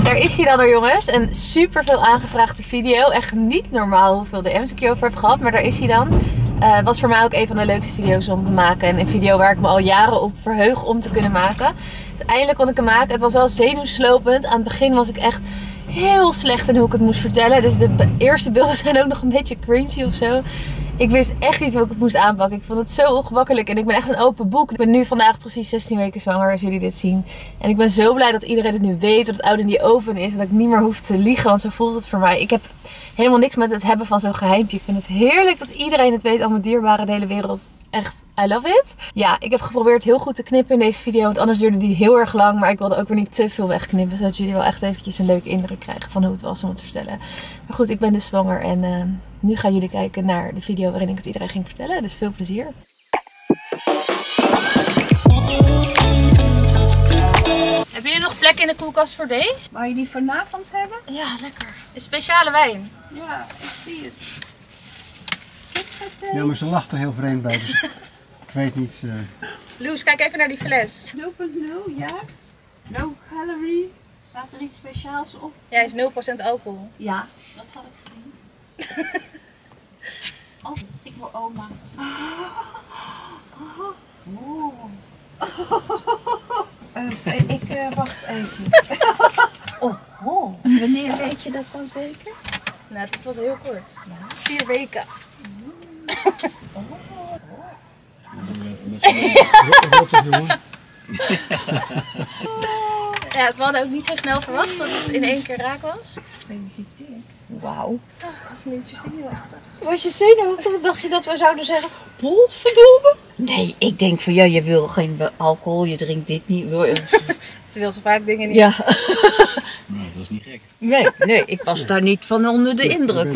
Daar is hij dan hoor jongens. Een super veel aangevraagde video. Echt niet normaal hoeveel DM's ik hierover heb gehad. Maar daar is hij dan. Was voor mij ook een van de leukste video's om te maken. En een video waar ik me al jaren op verheug om te kunnen maken. Dus eindelijk kon ik hem maken. Het was wel zenuwslopend. Aan het begin was ik echt heel slecht in hoe ik het moest vertellen. Dus de eerste beelden zijn ook nog een beetje cringy of zo. Ik wist echt niet hoe ik het moest aanpakken. Ik vond het zo ongemakkelijk en ik ben echt een open boek. Ik ben nu vandaag precies 16 weken zwanger als jullie dit zien. En ik ben zo blij dat iedereen het nu weet, dat het oud in die oven is. Dat ik niet meer hoef te liegen, want zo voelt het voor mij. Ik heb helemaal niks met het hebben van zo'n geheimpje. Ik vind het heerlijk dat iedereen het weet, al mijn dierbaren, de hele wereld. Echt, I love it. Ja, ik heb geprobeerd heel goed te knippen in deze video, want anders duurde die heel erg lang. Maar ik wilde ook weer niet te veel wegknippen, zodat jullie wel echt eventjes een leuke indruk krijgen van hoe het was om het te vertellen. Maar goed, ik ben dus zwanger en nu gaan jullie kijken naar de video waarin ik het iedereen ging vertellen. Dus veel plezier. Heb jullie nog plek in de koelkast voor deze? Wou je die vanavond hebben? Ja, lekker. Een speciale wijn. Ja, ik zie het. Ja, maar ze lacht er heel vreemd bij, dus ik weet niet. Loes, kijk even naar die fles. 0.0, ja. Low calorie. Staat er iets speciaals op? Ja, is 0% alcohol. Ja, dat had ik gezien. Oh, ik word oma. Wacht even. Oh. Wanneer weet je dat dan zeker? Nou, het was heel kort. Ja. 4 weken. Ja, we hadden ook niet zo snel verwacht dat het in 1 keer raak was. Gefeliciteerd. Wauw. Oh, ik was een beetje zenuwachtig. Was je zenuwachtig? Dacht je dat we zouden zeggen, potverdomme? Nee, ik denk van ja, je wil geen alcohol, je drinkt dit niet. Ze wil zo vaak dingen niet. Ja. Nou, dat is niet gek. Nee, ik was daar niet van onder de indruk.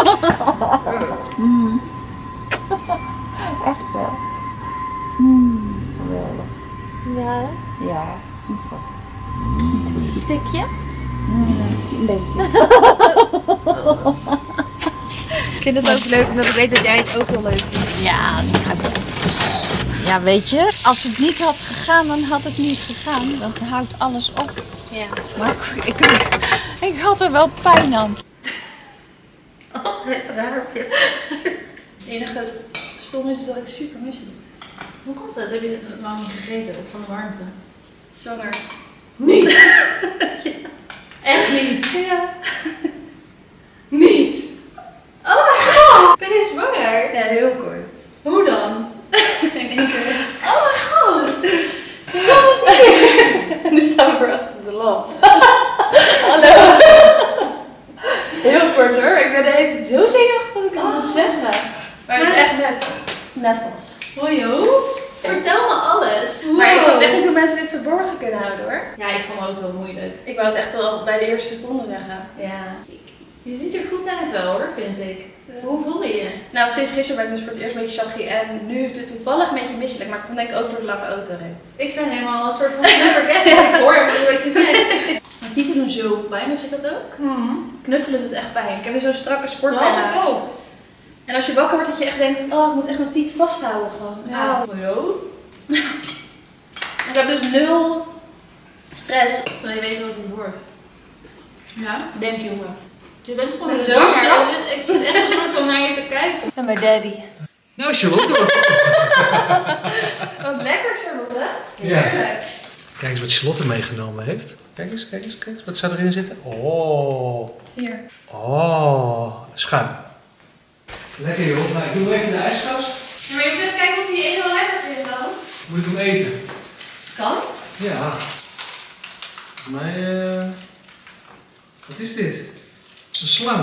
Echt wel. Geweldig. Ja. Ja, super. Stikje? Een beetje. Ik vind het ook leuk, omdat ik weet dat jij het ook heel leuk vindt. Ja, weet je, als het niet had gegaan, dan had het niet gegaan. Dan houdt alles op. Ja. Maar ik had er wel pijn aan. Oh, het raartje. Het enige stom is dat ik super misselijk. Hoe komt dat? Heb je het lang niet gegeten of van de warmte? Zwanger. Niet! Ja. Echt niet? Ja. Niet! Oh my god! Ben je zwanger? Ja, heel kort. Hoe dan? In 1 keer. Oh my god! Dat was hier! Nu staan we weer achter de lamp. Hallo! Heel kort hoor. Ik ben de hele tijd zo zenuwachtig als ik het moet zeggen. Maar het is echt net pas. Hoi ho. Vertel me alles. Wow. Maar ik snap echt niet hoe mensen dit verborgen kunnen houden hoor. Ja, ik vond het ook wel moeilijk. Ik wou het echt al bij de eerste seconde zeggen. Ja. Je ziet er goed uit wel hoor, vind ik. Hoe voel je je? Nou, sinds gisteren ben ik dus voor het eerst een beetje chaggy en nu is het toevallig een beetje misselijk, maar het komt denk ik ook door de lange autorit. Ik ben helemaal een soort van flabbergast. Ja, ik hoor wat je zegt. Mijn tieten doen zo pijn, weet je dat ook? Knuffelen doet echt pijn. Ik heb weer zo'n strakke sportbijna. Ja, ik ook. En als je wakker wordt dat je echt denkt, oh ik moet echt mijn tiet vasthouden gewoon. Ja. Ik heb dus 0 stress. Wil je weten wat het wordt? Ja? Denk jongen. Je bent gewoon zo straf. Ik zit echt een soort van naar je te kijken. En mijn daddy. Nou, Charlotte. Wat lekker, Charlotte. Ja. Heerlijk. Kijk eens wat Charlotte meegenomen heeft. Kijk eens, kijk eens, kijk eens. Wat zou erin zitten? Oh. Hier. Oh. Schuim. Lekker joh. Nou, ik doe even de ijskast. Ja, maar je moet even kijken of je je wel lekker vindt dan. Moet ik hem eten? Kan? Ja. Volgens mij, wat is dit? Een slang.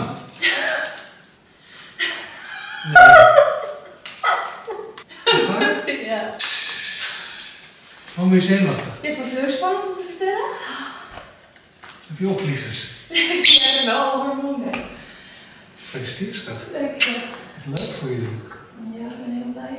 Nee. Ja. Waarom ben je zenuwachtig? Ik vond het zo spannend om te vertellen. Heb je opvliegers? Ja, wel hormonen. Gefeliciteerd, schat. Dank je. Wat leuk voor jullie. Ja, ik ben heel blij.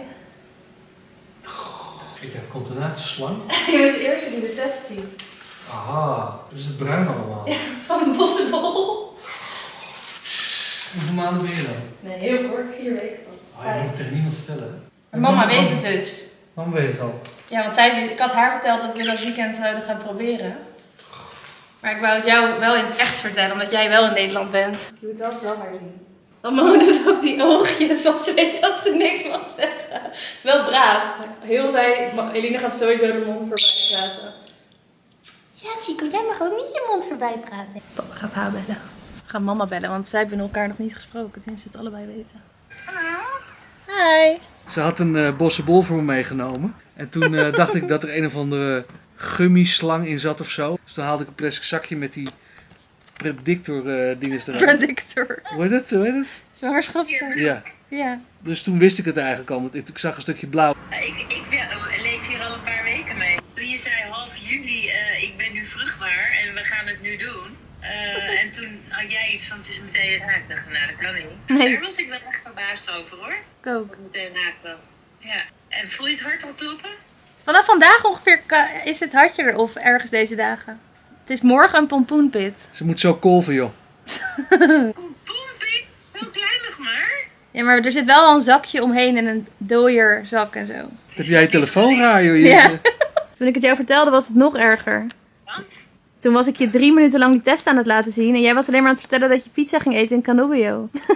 Ik dacht, komt daarna de slang? Je bent de eerste die de test ziet. Aha, dat is het bruin allemaal. Van een bossenbol. Hoeveel maanden ben je dan? Nee, heel kort. 4 weken pas. Oh, je moet tegen niemand vertellen. Maar mama weet het dus. Waarom weet je het al? Ja, want ik had haar verteld dat we dat weekend zouden gaan proberen. Maar ik wou het jou wel in het echt vertellen, omdat jij wel in Nederland bent. Je moet wel langer zien. Want mama doet ook die oogjes, want ze weet dat ze niks mag zeggen. Wel braaf. Heel zei, Eline gaat sowieso de mond voorbij praten. Ja, Chico, jij mag ook niet je mond voorbij praten. Papa gaat haar bellen. We gaan mama bellen, want zij hebben elkaar nog niet gesproken. Sinds ze het allebei weten. Hi. Ze had een bossenbol voor me meegenomen. En toen dacht ik dat er een of andere gummislang in zat of zo. Dus dan haalde ik een plastic zakje met die predictor dinges eruit. Predictor. Hoe heet het? Hoe heet het? Zwangerschapstest. Ja. Ja. Dus toen wist ik het eigenlijk al, want ik zag een stukje blauw. Ik leef hier al een paar weken mee. Toen je zei half juli, ik ben nu vruchtbaar en we gaan het nu doen. En toen had jij iets van het is meteen raak. Ik dacht, nou dat kan niet. Nee. Daar was ik wel echt verbaasd over hoor. Ik ook. Meteen raak wel. Ja. En voel je het hart al kloppen? Vanaf vandaag ongeveer is het hartje er of ergens deze dagen. Het is morgen een pompoenpit. Ze moet zo kolven, joh. Pompik, heel klein nog maar. Ja, maar er zit wel al een zakje omheen en een dooierzak en zo. Wat heb jij je telefoon raar, joh? Ja. Toen ik het jou vertelde was het nog erger. Want? Toen was ik je 3 minuten lang die test aan het laten zien. En jij was alleen maar aan het vertellen dat je pizza ging eten in Cannobio. We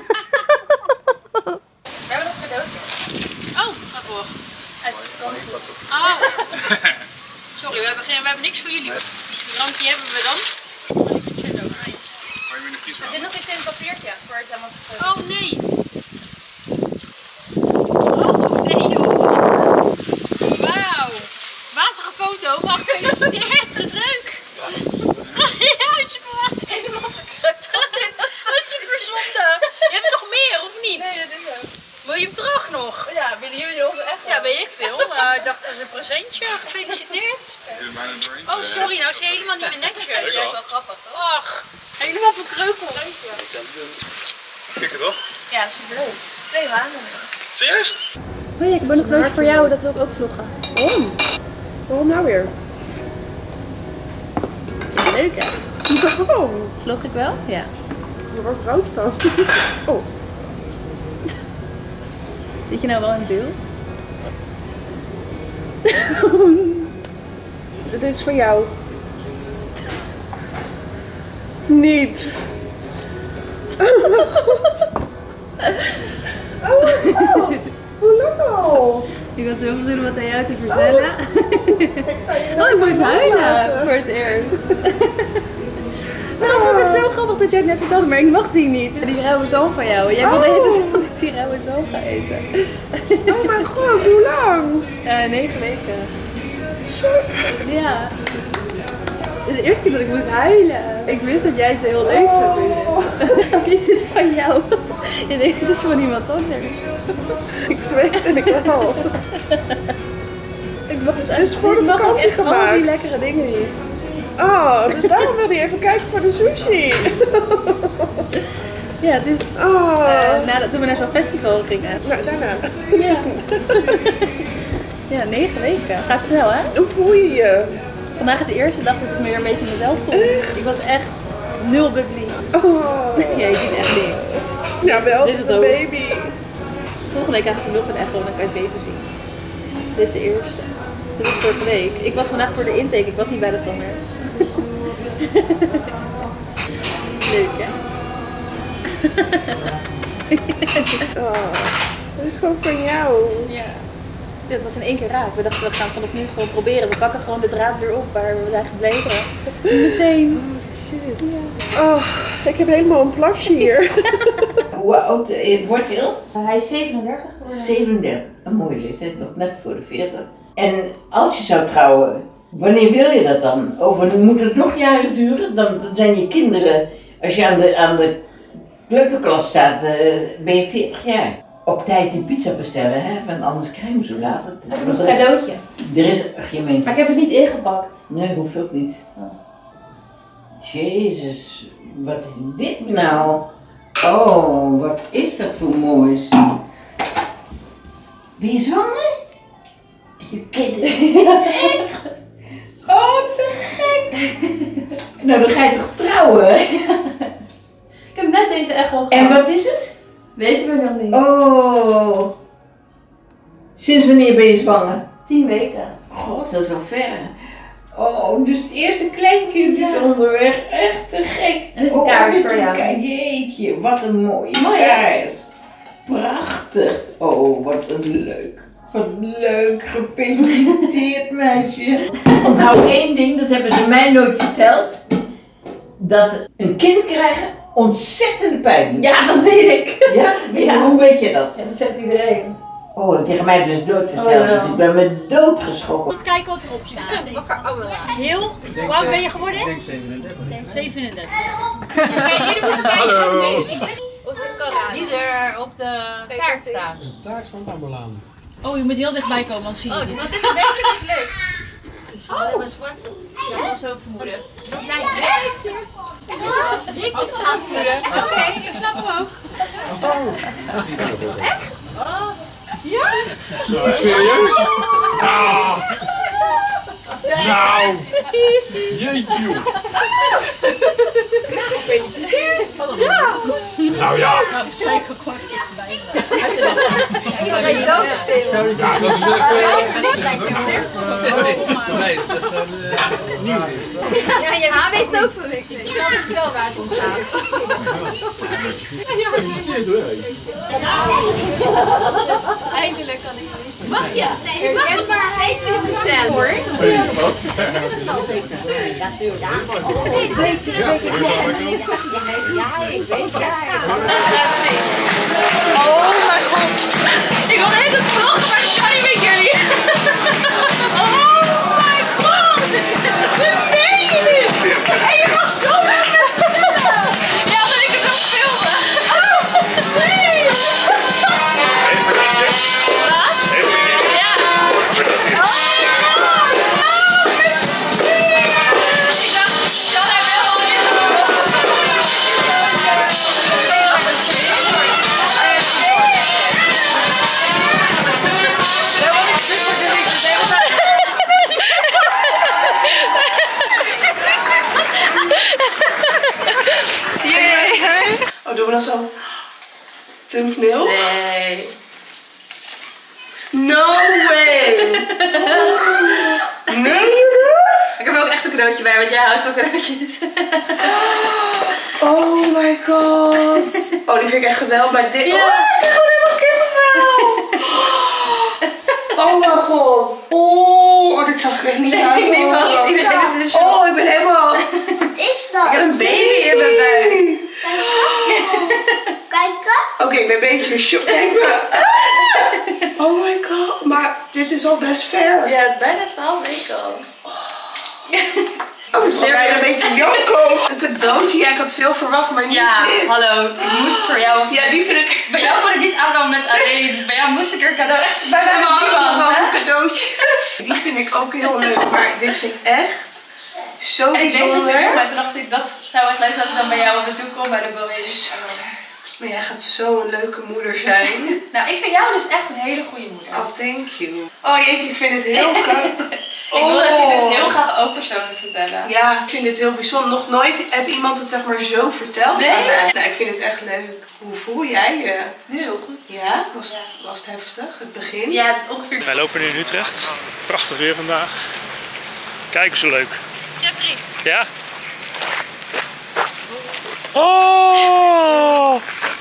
hebben nog cadeautje. Oh, ga voor. Oh. Sorry, we hebben niks voor jullie. Drankje hebben we dan. Nice. Er zit nog iets in het papiertje voor het helemaal te vullen. Oh nee. Oh nee joh. Wauw. Wazige foto. Wacht, gefeliciteerd. Leuk. Ja, super wazig. Helemaal verkrukt. Dat is super zonde. Je hebt toch meer of niet? Nee, dat is ook. Wil je hem terug nog? Ja, willen jullie ons echt? Ja, weet ik veel. Ik dacht, dat is een presentje. Gefeliciteerd. Oh, sorry, nou is hij helemaal niet meer netjes. Dat is wel grappig, toch? Ach, helemaal verkreukeld. Kijk het toch? Ja, superleuk. 2 maanden. Serieus? Oh ja, ik heb nog nooit voor jou, dat wil ik ook vloggen. Waarom? Waarom nou weer? Leuk hè? Waarom? Vlog ik wel? Ja. Ik word rood van. Oh. Zit je nou wel in beeld? Dit is voor jou. Niet. Oh mijn god. Oh mijn god. Hoe lang al? Ik had zoveel zin om wat aan jou te vertellen. Oh, ik moet huilen voor het eerst. Nou, ik vond het zo grappig dat jij het net vertelde, maar ik mag die niet. Die rauwe zalm van jou. Jij wilde eten dat ik die rauwe zalm ga eten. Oh mijn god, hoe lang? 9 weken. Zo. Ja. Het is de eerste keer dat ik moet huilen. Ik wist dat jij het heel leuk zou vinden. Is dit van jou? Je denkt het is van iemand anders. Ik zweet en ik wel. Ik mag dus Het is voor de vakantie echt al die gemaakt. lekkere dingen niet. Oh, dus daarom wilde je even kijken voor de sushi. Ja, het is toen we naar zo'n festival gingen. Nou, daarna. Ja. Ja, 9 weken. Gaat snel hè? Hoe voel je je? Vandaag is de eerste dag dat ik me weer een beetje mezelf voel. Echt? Ik was echt 0 bubbly. Oh. Ja, je ziet echt niks. Ja, wel, Dit het is is een ook. baby. Volgende week krijg ik nog een echo en dan kan je het beter zien. Dit is de eerste. Dit is vorige week. Ik was vandaag voor de intake, ik was niet bij de tandarts. Leuk hè? Oh, dat is gewoon van jou. Ja. Dit was in 1 keer raak. We dachten we gaan vanaf nu gewoon proberen. We pakken gewoon de draad weer op waar we zijn gebleven. Meteen. Shit. Oh, ik heb helemaal een plasje hier. Hoe oud wordt hij al? Hij is 37 geworden. 37. Een mooie leeftijd, nog net voor de 40. En als je zou trouwen, wanneer wil je dat dan? Moet het nog jaren duren? Dan zijn je kinderen, als je aan de kleuterklas staat, ben je 40 jaar. Op tijd die pizza bestellen, hè? Want anders krijgen we zo laat. Ik heb nog een cadeautje. Er is, je meent. Maar ik heb het niet ingepakt. Nee, hoeft ook niet. Jezus, wat is dit nou? Oh, wat is dat voor moois? Ben je zwanger? Je kind. Echt? Oh, te gek! Nou, dan ga je toch trouwen? Ik heb net deze echo gehad. En wat is het? Weten we nog niet. Oh. Sinds wanneer ben je zwanger? 10 weken. God, dat is al ver. Oh, dus het eerste kleinkind is onderweg. Echt te gek. En dit is een kaars voor jou. Jeetje, wat een mooie kaars. Prachtig. Oh, wat een leuk. Wat leuk. Gefeliciteerd, meisje. Onthoud één ding, dat hebben ze mij nooit verteld. Dat een kind krijgen ontzettende pijn doet. Ja, dat weet ik. Ja? Hoe weet je dat? Ja, dat zegt iedereen. Oh, tegen mij hebben ze dood verteld, dus ik ben me doodgeschrokken. Goed kijken wat erop staat. Heel, hoe oud ben je geworden? Ik denk 37. 37. Oké, jullie moeten kijken. Hallo. Die er op de kaart staat. De taart van Tamberlaan. Oh, je moet heel dichtbij komen, want zie je niet. Dat is een beetje mislukt. Oh, een zwart. Ja, dat zo vermoeden. Rick is het aanvoeren. Oké, ik snap hem ook. Echt? Ja? Serieus? Nou! Jeetje joh! Gefeliciteerd. Nou ja! Nou, beschrijf ook gewoon even bij. Ik ben zo stil. Ja, dat is even... Voor mij is dat gewoon nieuw. Ja, jij wist ook van ik. Ik snap het wel waar het om gaat. Gefeliciteerd hoor. Eindelijk kan ik het. Mag je? Herkenbaar steeds weer vertellen hoor. Laat zien. Oh mijn god. Ik wil de hele tijd vloggen, maar ik kan niet met jullie. Oh mijn god. Nee, je niet. En je mag zo met me vertellen. Ja, dat ik het nog filmen. Oh, nee. Is er eentje? Wat? Is er eentje? Ja. Oh my god. Ik dacht, Jan hij wil al in. Oh, doen we dat zo? Thumbnail? Nee. No way! Nee, Ik heb ook echt een cadeautje bij, want jij houdt van cadeautjes. oh my god. Oh, die vind ik echt geweldig. Maar dit... Ja. Oh, ik heb gewoon helemaal kippenvel. Oh mijn god. Oh, dit zag ik echt niet aan. Ik neem wel iets. Oh, ik ben helemaal... Wat is dat? Ik heb een baby in mijn buik. Kijken. Oké, ik ben een beetje in shock. Kijk me. Oh my god. Maar dit is al best ver. Ja, het is bijna 12 weken al. Oh, het is bijna een beetje janko. Een cadeautje. Ja, ik had veel verwacht, maar niet Ja, dit. hallo. Ik moest voor jou... Ja, die vind ik... Bij jou kon ik niet aankomen met alleen. Dus bij jou moest ik er cadeau... Bij mij We met hadden nog niemand, wel hè? cadeautjes. Die vind ik ook heel leuk. Maar dit vind ik echt zo En ik denk dus bijzonder. weer, maar toen dacht ik, dat zou echt leuk zijn als ik dan bij jou op bezoek kom bij de Boeing. Maar jij gaat zo'n leuke moeder zijn. Nou, ik vind jou dus echt een hele goede moeder. Oh, thank you. Oh jeetje, ik vind het heel gaaf. Ik wil dat je dit heel graag ook persoonlijk vertellen. Ja, ik vind het heel bijzonder. Nog nooit heb iemand het zeg maar zo verteld Nee? aan mij. Nou, ik vind het echt leuk. Hoe voel jij je? Nu heel goed. Ja? Was het heftig, het begin? Ja, het is ongeveer... Wij lopen nu in Utrecht. Prachtig weer vandaag. Kijk eens zo leuk. Jeffrey. Ja? Oh!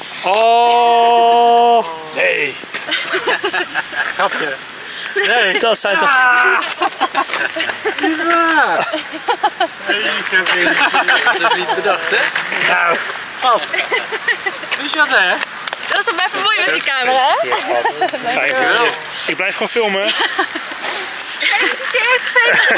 Oh! Nee. Grapje. Nee, dat zijn toch... Niet waar. Nee, Dat is niet bedacht, hè? nou, Vast. Wist je dat, hè? Dat is ook even mooi met die camera, hè? fijn. Ik blijf gewoon filmen. Gefeliciteerd,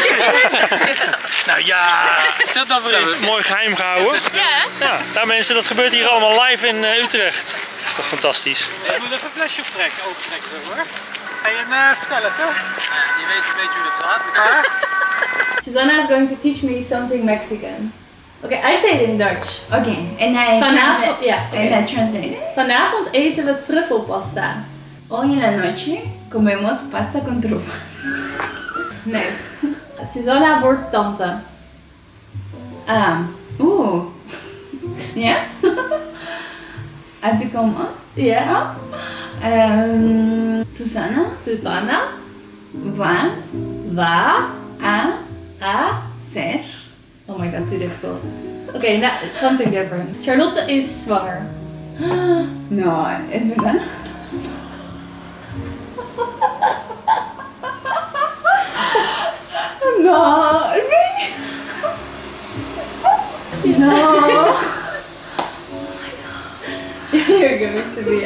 Nou ja, Stel dan voor even. mooi geheim gehouden. Ja, Ja, nou mensen, dat gebeurt hier allemaal live in Utrecht. Dat is toch fantastisch. Ik moet even een flesje opentrekken hoor. Ga je hem vertellen, toch? Je weet hoe dat gaat. Susanna is going to teach me something Mexican. Okay, I say it in Dutch. Okay, and I Vanavond, ja, and I translate. vanavond eten we truffelpasta. Hoy en la noche comemos pasta con trufas. Next. Susanna wordt tante. Yeah? I become Ja. Susanna Susanna va va a A. Ser. Oh my god, too difficult. Okay, now something different. Charlotte is zwanger. No, es verdad. No, no. You're going to be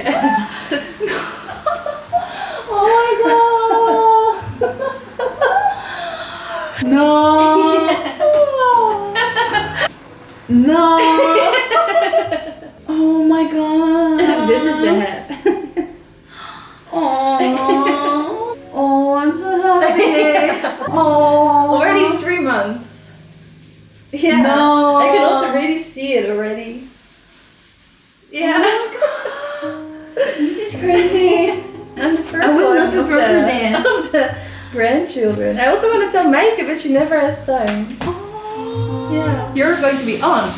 Oh my god. No. No. Oh my god. This is the head. Oh. Oh, I'm so happy. Oh. Already 3 months. Yeah. No. I can also really see it already. Yeah. This is crazy. I'm the first I was one not prepared for this. of the grandchildren. I also want to tell Maaike, but she never has time. Oh. Yeah. You're going to be aunt.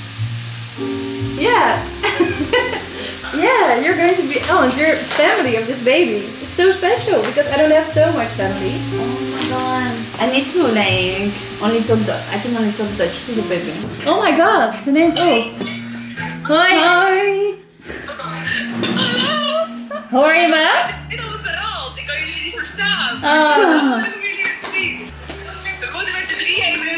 Yeah. Yeah, you're going to be aunt. You're family of this baby. It's so special because I don't have so much family. Oh my god. I need to like I can only talk Dutch to the baby. Oh my god, ze neemt op. Hoi. Hoi. Hoor je me? Ik ben op het terras. Ik kan jullie niet verstaan. Oh. Hoe hebben jullie het gezien? We moeten met z'n drieën even.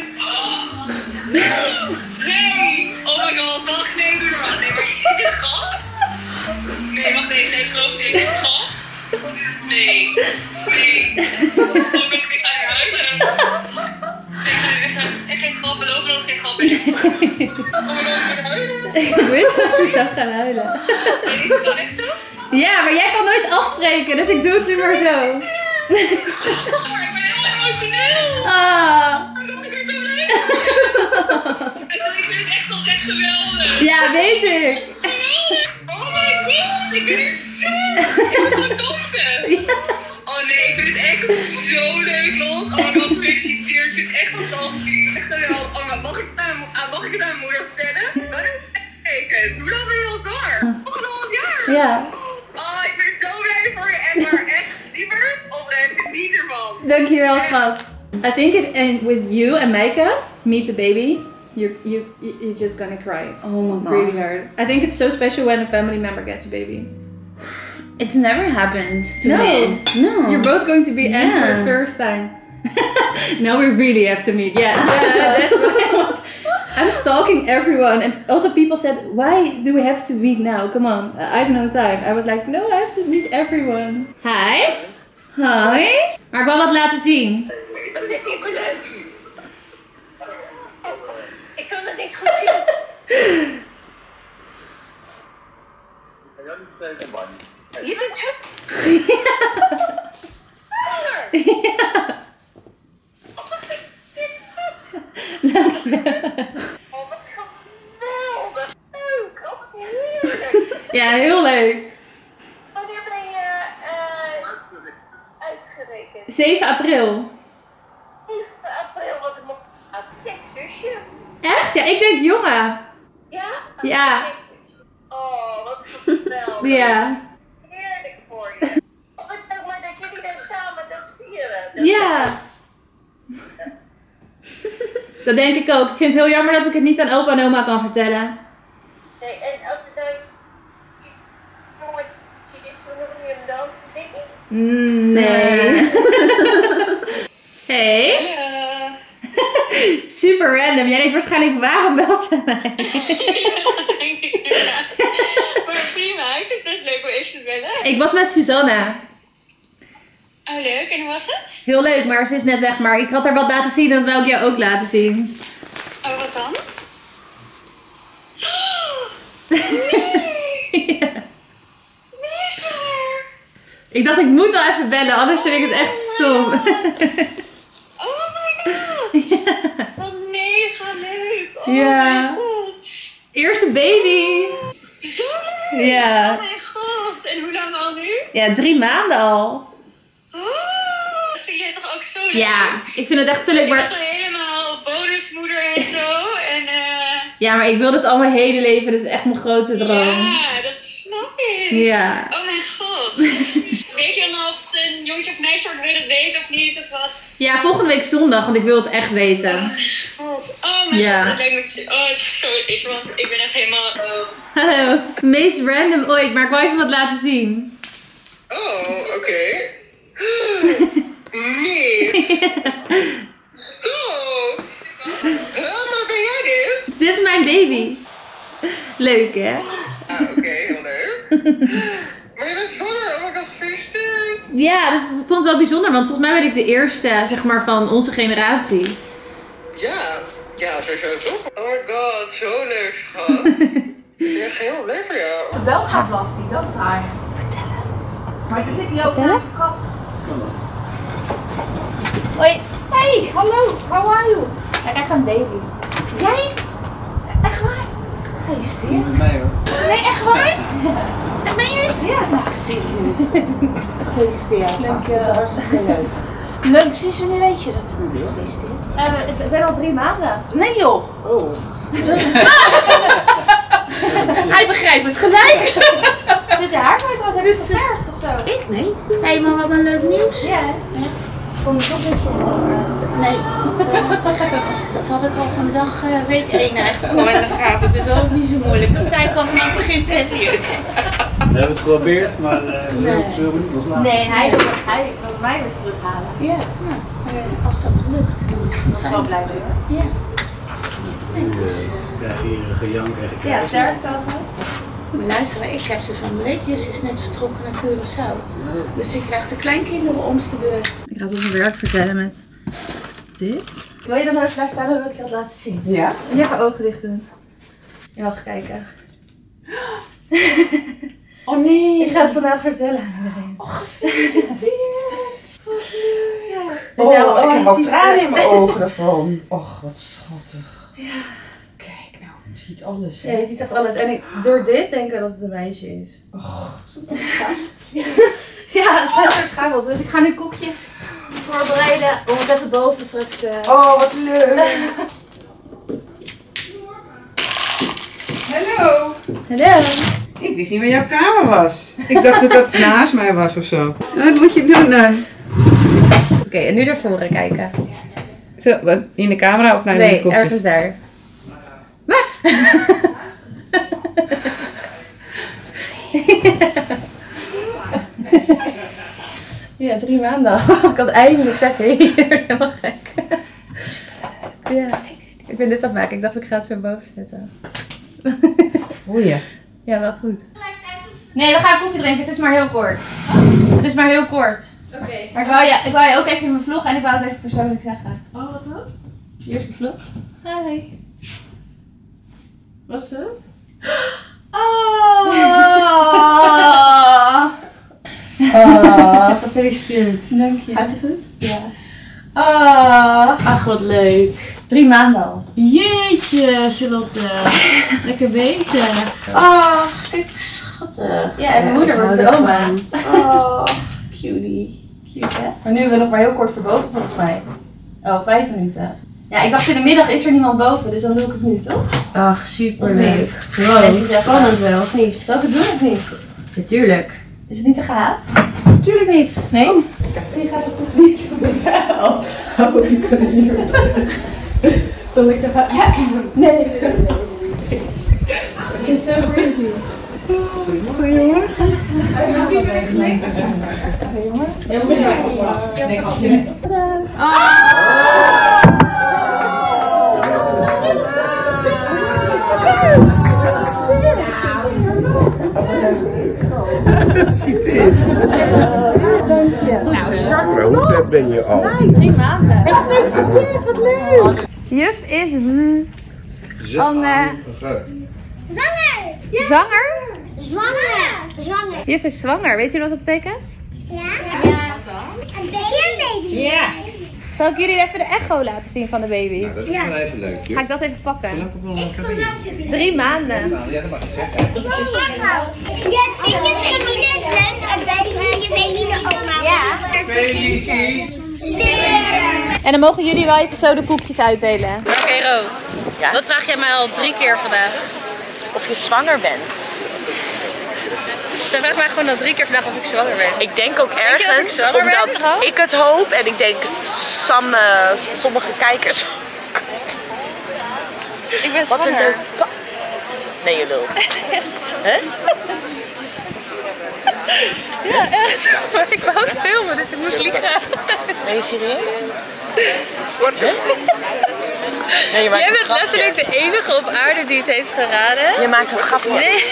Nee! Oh my god, wacht, nee, doe normaal. Nee, maar is dit een grap? Nee, wacht, nee, ik geloof niet. Is het een grap? Nee. Oh, ik ga niet huilen. Nee, geen grap, beloof dat het geen grap is. Oh my god, ik ga huilen. Ik wist dat ze zou gaan huilen. Nee, is het dan echt zo? Ja, maar jij kan nooit afspreken, dus ik doe het nu maar zo. Oh, maar ik ben heel emotioneel. Ah. Ik ben zo blij. Ik vind het echt oprecht geweldig. Ja, weet ik. Oh my god, ik ben hier zo. Ik was zo'n tante. Oh nee, ik vind het echt zo leuk, Lot. Oh my god, gefeliciteerd. Ik vind het echt fantastisch. Echt geweldig. Oh, maar mag ik het aan mijn moeder vertellen? Kijk, hoe lang ben je al zwanger? 1,5 jaar. Ja. Oh, ik ben zo blij voor je. En maar echt, liever oprecht, niet ervan. Dankjewel, schat. I think if with you and Maaike meet the baby, you're just gonna cry. Oh my god. Really hard. I think it's so special when a family member gets a baby. It's never happened to No. me. No. You're both going to be Yeah. in for the first time. Now we really have to meet. Yeah, that's what I want. I'm stalking everyone, and also people said, "Why do we have to meet now? Come on, I have no time." I was like, "No, I have to meet everyone." Hi. Hi. Maar ik wil wat laten zien. Dat is echt niet leuk. Ik kan het niet goed zien. Je bent zo... Ja. Oh, wat geweldig. Leuk. Oh, wat heerlijk. Ja, heel leuk. Wanneer ben je uitgerekend? 7 april. 7 april, wat ik nog... Kijk, zusje. Echt? Ja, ik denk jongen. Ja? Ja. Oh, wat geweldig. Ja. Heerlijk voor je. Oh, wat leuk maar dat jullie dan samen dat vieren. Ja. Dat denk ik ook. Ik vind het heel jammer dat ik het niet aan opa en oma kan vertellen. Nee, en als het dan... Jongetje is, hoe noem je hem dan? Dikkie? Nee. Hey. Super random. Jij denkt waarschijnlijk, waarom belt ze mij? Maar prima, ik vind het best leuk om even te bellen. Ik was met Susanna. Oh, leuk. En hoe was het? Heel leuk, maar ze is net weg. Maar ik had haar wat laten zien en dat wil ik jou ook laten zien. Oh, wat dan? Ja. Nee, is waar. Ik dacht, ik moet wel even bellen, anders vind ik het echt stom. Oh my god. Ja. Wat mega leuk. Oh Ja. mijn god. Eerste baby. Zo leuk. Ja. Oh mijn god. En hoe lang al nu? Ja, 3 maanden al. Oh, dat vind jij toch ook zo leuk? Ja, ik vind het echt te leuk. Ik Maar... was al helemaal bonusmoeder en zo. En Ja, maar ik wil het al mijn hele leven. Dat is echt mijn grote droom. ja, dat snap ik. Ja. Oh mijn god. Weet je dan of het een jongetje of meisje, wil je het weten of niet? Of wat? Ja, volgende week zondag, want ik wil het echt weten. Oh mijn god, dat lijkt me zo is, want ik ben echt helemaal... Hallo, meest random ooit, maar ik wil even wat laten zien. Oh, oké. Nee. Oh. Maar ben jij dit? Dit is mijn baby. Leuk, hè? Ah, oké, heel leuk. Maar je bent zwanger, oh my god, gefeliciteerd. Ja, dus ik vond het wel bijzonder, want volgens mij ben ik de eerste, zeg maar, van onze generatie. Ja, sowieso toch? Oh my god, zo leuk, schat. Je bent heel leuk voor jou. Wel gaat blaft hij, dat is raar. Vertellen. Maar er zit hier ook naast een kat. Hoi. Hey, hallo, how are you? Ik krijg een baby. Jij? Echt waar? Gefeliciteerd. Met mij hoor. Nee, echt waar? Echt meen je het? Ja. Nou, serieus. Gefeliciteerd. Dank je wel. Hartstikke leuk. Leuk, sinds wanneer weet je dat? Gefeliciteerd. Ik ben al 3 maanden. Nee joh. Oh. Hij begrijpt het gelijk. Dit je haar kwijt trouwens, heb je geverfd of zo? Ik? Nee. Hé, maar wat een leuk nieuws. Ja. Kom je toch niet Nee, dat had ik al vandaag week 1 eigenlijk al in de gaten. Dus dat was niet zo moeilijk. Dat zei ik al vanaf het begin tegen je. We hebben het geprobeerd, maar zullen we niet loslaten. Nee, hij wil mij weer terughalen. Ja, nou, als dat lukt, dan is het Dat is wel blij mee hoor. Ja. We krijgen hier een gejank en gekrijs. Ja, sterkte ook. Maar luister, ik heb ze van de week. Jus is net vertrokken naar Curaçao. Dus ik krijg de kleinkinderen om te beurt. Ik ga het op mijn werk vertellen met dit. Wil je dan even daar staan, dan wil ik je dat laten zien. Ja? Je even ogen dicht doen. Je mag kijken. Oh nee! Ik ga het vandaag vertellen aan iedereen. Oh, gefeliciteerd! Wat leuk! Ja. Dus Oh, ik heb ook tranen in mijn ogen ervan. Och, wat schattig. Ja. Kijk nou, je ziet alles. Ja, je ziet echt alles. En door dit denken we dat het een meisje is. Oh, ja, het zijn verschameld. Dus ik ga nu koekjes voorbereiden om het even boven straks te... oh, wat leuk! Hallo! Hallo! Ik wist niet waar jouw kamer was. Ik dacht dat dat naast mij was of zo. Wat moet je doen dan? Oké, en nu naar voren kijken. Zo, wat, in de camera of naar de Nee, koekjes? ergens daar. Wat? Ja, 3 maanden al. Ik had eindelijk zeggen, je wordt helemaal gek. Ja, ik ben dit aan het maken. Ik dacht ik ga het zo boven zetten. Oei. Ja, wel goed. Nee, we gaan koffie drinken. Het is maar heel kort. Het is maar heel kort. Oké. Maar ik wou je ook even in mijn vlog en ik wou het even persoonlijk zeggen. Oh, wat dan? Hier is mijn vlog. Hi. Wat is het? Gefeliciteerd. Dank je. Gaat het goed? Ja. Ach, wat leuk. 3 maanden al. Jeetje, Charlotte. Lekker bezig. Ach, kijk, schattig. Ja, en mijn moeder wordt dus oma. Oh, cutie. Cute, hè? Maar nu hebben we nog maar heel kort voor boven volgens mij. Oh, 5 minuten. Ja, ik dacht in de middag is er niemand boven, dus dan doe ik het nu, toch? Ach, super Of leuk. niet? Wow, Netjes even. spannend wel, of niet? Zal ik het doen of niet? Natuurlijk. Is het niet te gehaast? Tuurlijk niet. Nee? Die gaat het toch niet doen? Wel. Oh, ik kan het niet meer terug. Zal ik even... Nee. Ik vind het zo crazy. Goedemorgen, jongen. Gefeliciteerd. Nou, Maar hoe ver ben je al? 3 maanden. gefeliciteerd, wat leuk. Juf is Zanger. zanger. Zwanger. Juf is zwanger. Weet u wat dat betekent? Ja. Een baby. Ja. Zal ik jullie even de echo laten zien van de baby? Nou, dat is wel even leuk. Ga ik dat even pakken? Ik kom ook te 3 maanden. Ja, dat mag je zeggen. Vind je het leuk? Je baby oma. Ja. En dan mogen jullie wel even zo de koekjes uitdelen. Oké, Ro. Ja? Wat vraag jij mij al 3 keer vandaag? Of je zwanger bent. Zij vraagt mij gewoon al 3 keer vandaag of ik zwanger ben. Ik denk ook Denk je dat ik ergens, zwanger ben, omdat Ro? ik het hoop en ik denk sommige kijkers. Ik ben Wat een zwanger. leuk Nee, je lult. Hè? Ja, echt. Maar ik wou het filmen, dus ik moest liegen. Ben je serieus? Hè? Nee, je maakt Jij een bent grapje. letterlijk de enige op aarde die het heeft geraden. Je maakt een grapje. Nee.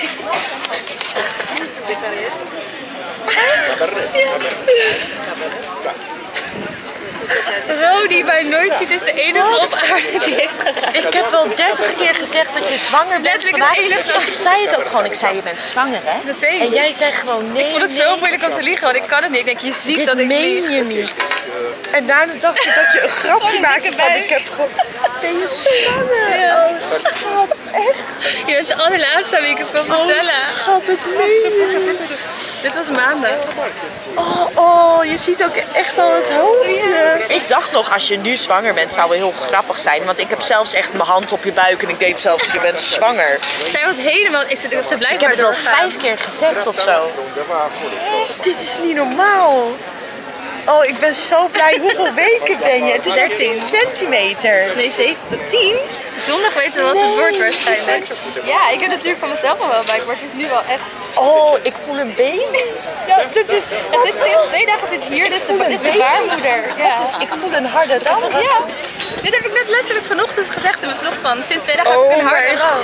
Ro, die mij nooit ziet, is de enige op aarde die heeft geraden. Ik heb wel 30 keer gezegd dat je zwanger bent letterlijk vandaag. het enige. Ik zei het ook gewoon. Ik zei je bent zwanger, hè? Dat deed ik. En jij zei gewoon nee. Ik vond het zo moeilijk om te liegen, want ik kan het niet. Ik denk, je ziet Dit dat ik meen lieg. je niet. En daarna dacht ik dat je een grapje maakte van ik heb gewoon... Ben je zwanger? Ja. Oh schat, echt? Je bent de allerlaatste aan wie ik het kon vertellen. Oh schat, dat meen je niet. Dit was maandag. Oh, je ziet ook echt al het hoofdje. Ik dacht nog, als je nu zwanger bent, zou wel heel grappig zijn. Want ik heb zelfs echt mijn hand op je buik en ik deed zelfs, je bent zwanger. Zij was helemaal... Ze blijkbaar Ik heb het wel doorgaan. 5 keer gezegd of zo. Dit is niet normaal. Oh, ik ben zo blij. Hoeveel weken ben je? Het is echt 10 centimeter. Nee, 70. 10? Zondag weten we wat het wordt waarschijnlijk. Ja, ik heb natuurlijk van mezelf al wel bij, maar het is nu wel echt... Oh, ik voel een baby. Ja, dit is... Het is sinds 2 dagen zit hier, dus de baarmoeder. Ja. Ik voel een harde rand. Ja, dit heb ik net letterlijk vanochtend gezegd in mijn vlog van. Sinds 2 dagen heb ik een harde rand.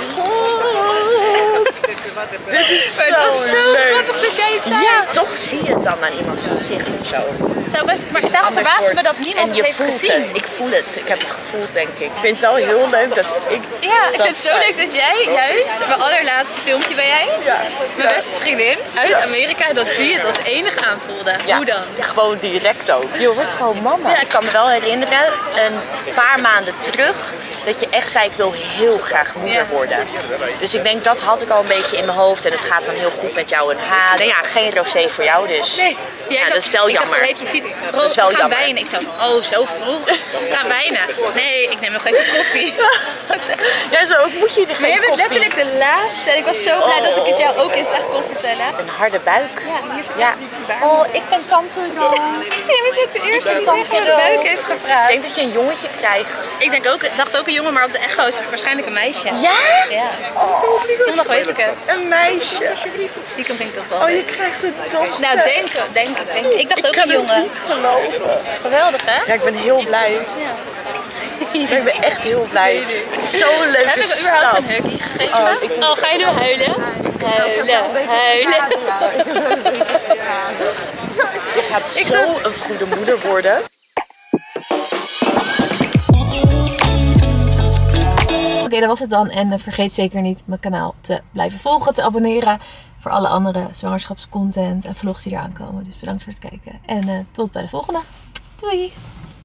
Dit is Maar het was zo leuk. grappig dat jij het zei. Ja, toch zie je het dan aan iemands gezicht of zo. Zou best, maar daarom verbaast me dat niemand En het je heeft voelt gezien. het. Ik voel het. Ik heb het gevoeld, denk ik. Ik vind het wel heel leuk dat ik... Ja, ik dat vind het zo zei. leuk dat jij juist, mijn allerlaatste filmpje ben jij, mijn beste vriendin uit Amerika, dat die het als enige aanvoelde. Ja, Hoe dan? gewoon direct ook. Je wordt gewoon mama. Ja, ik kan me wel herinneren, een paar maanden terug, dat je echt zei, ik wil heel graag moeder worden. Dus ik denk, dat had ik al een beetje in mijn hoofd en het gaat dan heel goed met jou en haar. Nou ja, geen rosé voor jou dus. Nee. Jij Ja, zat, dat is wel ik jammer. dacht, je ziet, Dat is wel we gaan jammer. bijna. Ik zo, oh, zo vroeg. We gaan bijna. Nee, ik neem nog even koffie. Jij zo ook, moet je er Maar geen jij bent koffie? letterlijk de laatste. En ik was zo blij dat ik het jou ook in het echt kon vertellen. Een harde buik. Ja, hier zit Ja. echt iets bij. Oh, ik ben tante Ro. Jij bent ook de eerste die Tante tegen mijn Ro. buik heeft gepraat. Ik denk dat je een jongetje krijgt. Ik denk ook, dacht ook een jongen, maar op de echo is het waarschijnlijk een meisje. Ja? Ja. Zondag weet ik het. Een meisje. Stiekem vind ik dat wel Oh, je leuk. krijgt een dochter. Nou, denk ik. Ik dacht ook kan een jongen. het niet geloven. Geweldig, hè? Ja, ik ben heel blij. Ja. Ik ben echt heel blij. Zo'n leuke Heb ik stap. überhaupt een huggie gegeven? Oh, ga je nu huilen? Huilen. Je gaat zo een goede moeder worden. Oké, dat was het dan. En vergeet zeker niet mijn kanaal te blijven volgen, te abonneren. Voor alle andere zwangerschapscontent en vlogs die eraan komen. Dus bedankt voor het kijken. En tot bij de volgende. Doei!